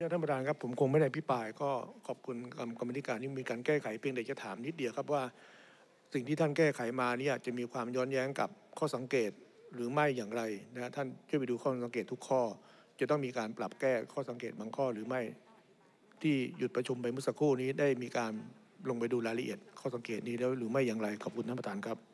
ท่านประธานครับผมคงไม่ได้อภิปรายก็ขอบคุณกรรมธิการที่มีการแก้ไขเพียงแต่จะถามนิดเดียวครับว่าสิ่งที่ท่านแก้ไขมาเนี่ยจะมีความย้อนแย้งกับข้อสังเกตหรือไม่อย่างไรนะท่านช่วยไปดูข้อสังเกตทุกข้อจะต้องมีการปรับแก้ข้อสังเกตบางข้อหรือไม่ที่หยุดประชุมไปเมื่อสักครู่นี้ได้มีการลงไปดูรายละเอียดข้อสังเกตนี้แล้วหรือไม่อย่างไรขอบคุณท่านประธานครับ